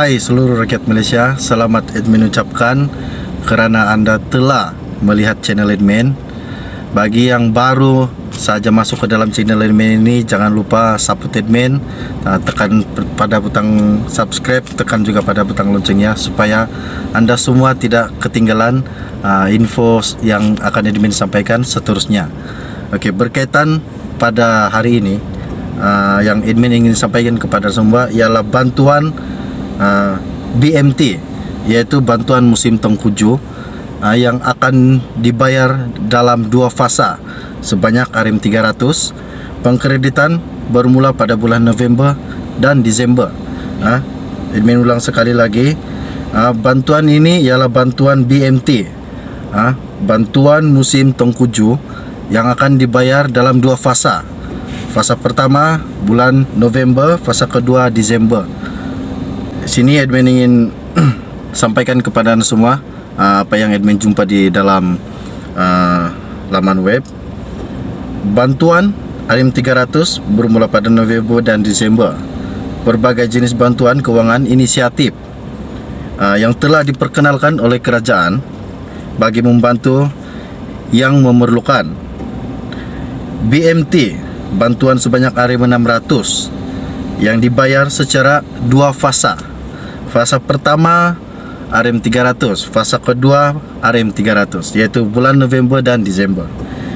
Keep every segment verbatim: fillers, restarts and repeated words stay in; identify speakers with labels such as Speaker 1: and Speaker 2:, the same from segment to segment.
Speaker 1: Hai seluruh rakyat Malaysia, selamat admin ucapkan kerana anda telah melihat channel admin. Bagi yang baru saja masuk ke dalam channel admin ini, jangan lupa support admin, tekan pada butang subscribe, tekan juga pada butang loncengnya supaya anda semua tidak ketinggalan uh, info yang akan admin sampaikan seterusnya. Okey, berkaitan pada hari ini, uh, yang admin ingin sampaikan kepada semua ialah bantuan Uh, B M T, yaitu bantuan musim tengkujuh, uh, yang akan dibayar dalam dua fasa sebanyak R M tiga ratus. Pengkreditan bermula pada bulan November dan Disember. uh, Admin ulang sekali lagi, uh, bantuan ini ialah bantuan B M T, uh, bantuan musim tengkujuh yang akan dibayar dalam dua fasa. Fasa pertama bulan November, fasa kedua Disember. Sini admin ingin sampaikan kepada anda semua uh, apa yang admin jumpa di dalam uh, laman web. Bantuan R M tiga ratus bermula pada November dan Disember. Berbagai jenis bantuan kewangan inisiatif uh, yang telah diperkenalkan oleh kerajaan bagi membantu yang memerlukan. B M T, bantuan sebanyak R M enam ratus yang dibayar secara dua fasa. Fasa pertama R M tiga ratus, fasa kedua R M tiga ratus, yaitu bulan November dan Disember.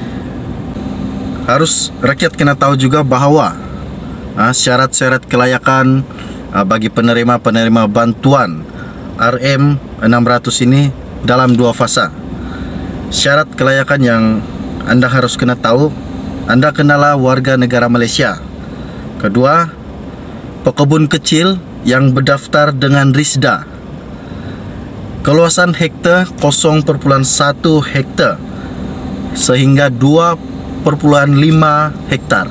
Speaker 1: Harus rakyat kena tahu juga bahawa syarat-syarat kelayakan ah, bagi penerima-penerima bantuan R M enam ratus ini dalam dua fasa. Syarat kelayakan yang anda harus kena tahu, anda kenalah warga negara Malaysia. Kedua, pekebun kecil yang berdaftar dengan RISDA, keluasan hektar kosong perpuluhan satu hektar sehingga dua perpuluhan lima hektar.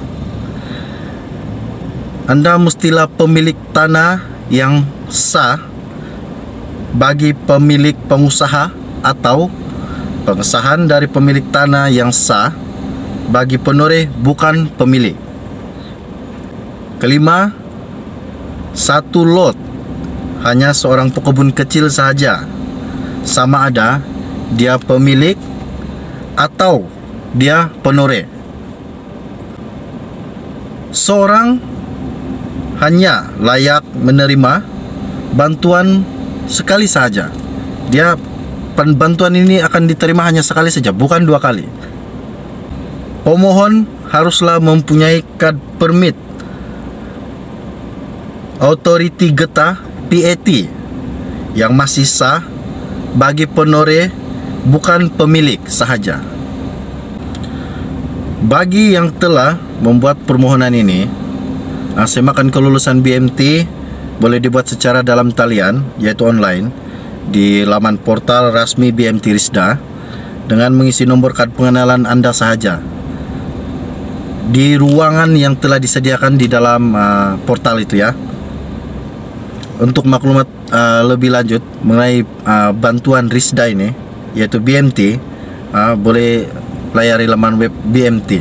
Speaker 1: Anda mestilah pemilik tanah yang sah bagi pemilik pengusaha atau pengesahan dari pemilik tanah yang sah bagi penoreh bukan pemilik. Kelima, satu lot hanya seorang pekebun kecil sahaja, sama ada dia pemilik atau dia penoreh. Seorang hanya layak menerima bantuan sekali sahaja. Dia bantuan ini akan diterima hanya sekali saja, bukan dua kali. Pemohon haruslah mempunyai kad permit Autoriti Getah P A T yang masih sah bagi penoreh bukan pemilik sahaja. Bagi yang telah membuat permohonan ini, semakan kelulusan B M T boleh dibuat secara dalam talian, yaitu online, di laman portal rasmi B M T RISDA dengan mengisi nombor kad pengenalan anda sahaja di ruangan yang telah disediakan di dalam uh, portal itu ya. Untuk maklumat uh, lebih lanjut mengenai uh, bantuan RISDA ini, yaitu B M T, uh, boleh layari laman web B M T.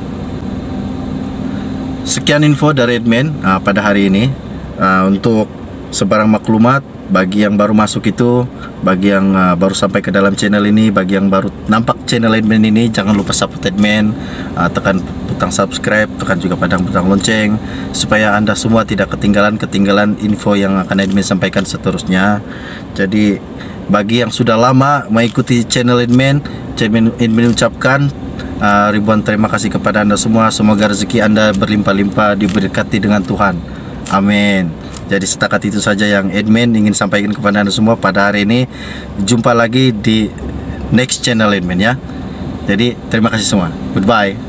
Speaker 1: Sekian info dari admin uh, pada hari ini. uh, Untuk sebarang maklumat bagi yang baru masuk itu, bagi yang uh, baru sampai ke dalam channel ini, bagi yang baru nampak channel admin ini, jangan lupa support admin, uh, tekan butang subscribe, tekan juga pada butang lonceng supaya anda semua tidak ketinggalan ketinggalan info yang akan admin sampaikan seterusnya. Jadi bagi yang sudah lama mengikuti channel admin, admin, admin ucapkan uh, ribuan terima kasih kepada anda semua. Semoga rezeki anda berlimpah-limpah, diberkati dengan Tuhan. Amin. Jadi setakat itu saja yang admin ingin sampaikan kepada anda semua pada hari ini. Jumpa lagi di next channel admin ya. Jadi terima kasih semua. Goodbye.